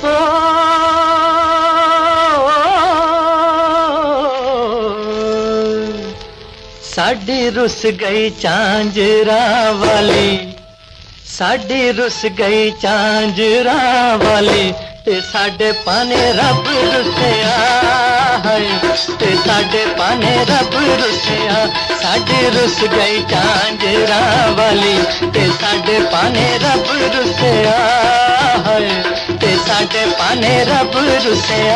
ओ साडी रुस गई झांझरा वाली, साडी रुस गई झांझरा वाली, ते साडे पाने रब रुसिया है, ते साडे पाने रब रुसिया। साडी रुस गई झांझरा वाली, ते साडे पाने रब रुसिया है, ते साडे पाने रब रुसिया।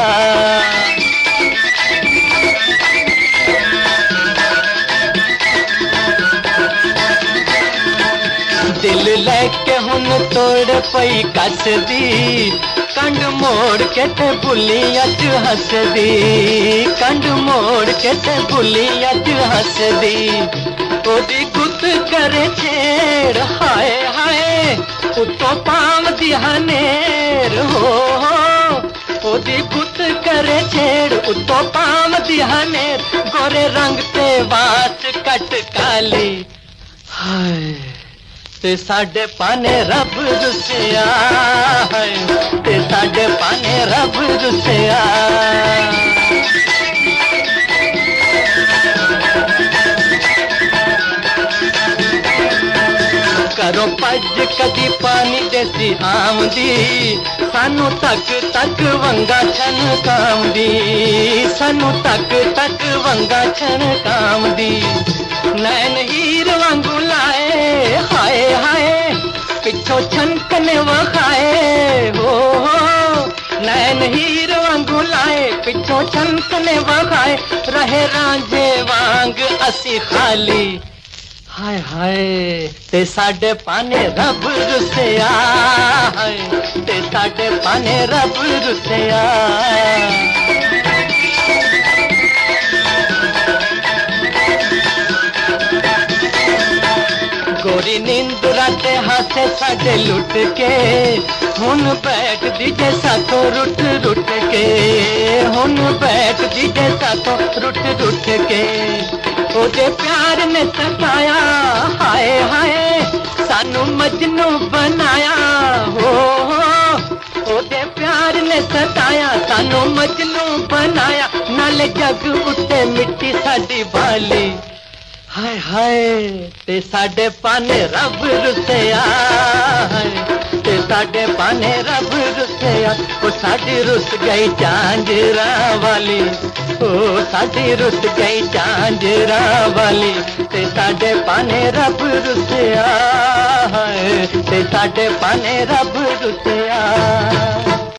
दिल लेके हुन तोड़ पई कसदी, कंड मोड़ के ते बुली अज हसदी, कंड मोड़ के ते बुली अज हसदी। ओदी गुत करे छेड़ हाय हाय, उतो पाम दी हनेर हो। ओदी गुत करे छेड़ उतो पाम दी हनेर, गोरे रंग ते वाच कट काली हाय, ते साडे पाने रब रुसिया है, ते साडे पाने रब रुसिया। करो पज कदी पानी देसी आमदी, सानू तक तक वंगा छन कामदी, सानू तक तक वंगा छन कामदी। नैन हीर वांगू लाए हाय हाय, पिछो छनकने वखाए हो। नैन हीर वांगू लाए, पिछो छनकने वखाए, रहे रांझे वांग असी खाली हाय हाय, ते साडे पाने रब रुसिया है, ते साडे पाने रब रुसिया। गोरी नींदरा ते हाथे साडे लुट के, हुन बैठ दीजे साथों रुट रुट के, हुन बैठ दीजे साथों रुट रुट के। ओदे प्यार ने सताया हाय हाय, सानू मजनू बनाया हो। ओदे प्यार ने सताया, सानू मजनू बनाया, नाले जग उत्ते मिट्टी साडी बाली हाय हाय, ते साडे पाने रब रुसिया है, ते साडे पाने रब रुसिया। ओ साडी रुस गई झांझरा वाली, ओ साडी रुस गई झांझरा वाली, ते साडे पाने रब रुसिया है, ते साडे पाने रब रुसिया।